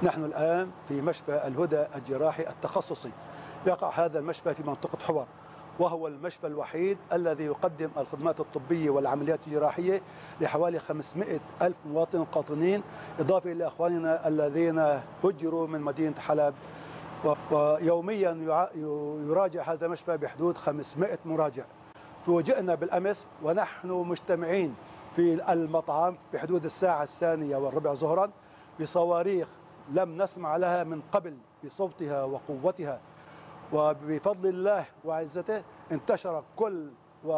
نحن الآن في مشفى الهدى الجراحي التخصصي. يقع هذا المشفى في منطقة حور، وهو المشفى الوحيد الذي يقدم الخدمات الطبية والعمليات الجراحية لحوالي 500 ألف مواطن قاطنين، إضافة إلى أخواننا الذين هجروا من مدينة حلب. ويوميا يراجع هذا المشفى بحدود 500 مراجع. فوجئنا بالأمس ونحن مجتمعين في المطعم بحدود الساعة 2:15 ظهرا بصواريخ لم نسمع لها من قبل بصوتها وقوتها، وبفضل الله وعزته انتشر كل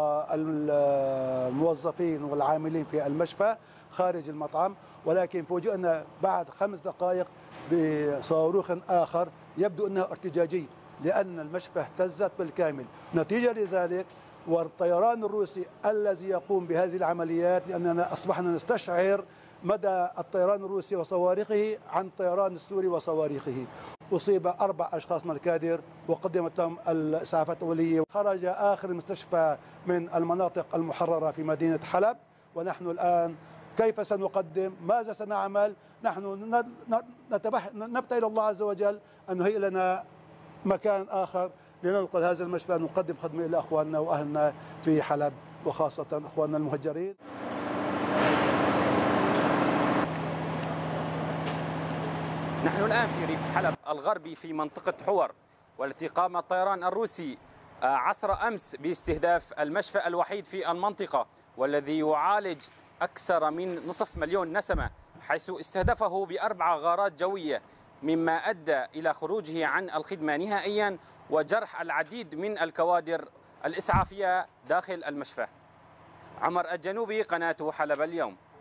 الموظفين والعاملين في المشفى خارج المطعم. ولكن فوجئنا بعد 5 دقائق بصاروخ آخر يبدو أنه ارتجاجي، لأن المشفى اهتزت بالكامل. نتيجة لذلك والطيران الروسي الذي يقوم بهذه العمليات، لأننا أصبحنا نستشعر مدى الطيران الروسي وصواريخه عن الطيران السوري وصواريخه. أصيب 4 أشخاص من الكادر وقدمت لهم الإسعافات الأولية. خرج آخر المستشفى من المناطق المحررة في مدينة حلب. ونحن الآن كيف سنقدم؟ ماذا سنعمل؟ نحن نبتهل إلى الله عز وجل أن يهيئ لنا مكان آخر لننقل هذا المشفى، نقدم خدمة إلى أخواننا وأهلنا في حلب، وخاصة أخواننا المهجرين. نحن الآن في ريف حلب الغربي في منطقة حور، والتي قام الطيران الروسي عصر أمس باستهداف المشفى الوحيد في المنطقة، والذي يعالج أكثر من 500,000 نسمة، حيث استهدفه ب4 غارات جوية، مما أدى إلى خروجه عن الخدمة نهائيا وجرح العديد من الكوادر الإسعافية داخل المشفى. عمر الجنوبي، قناة حلب اليوم.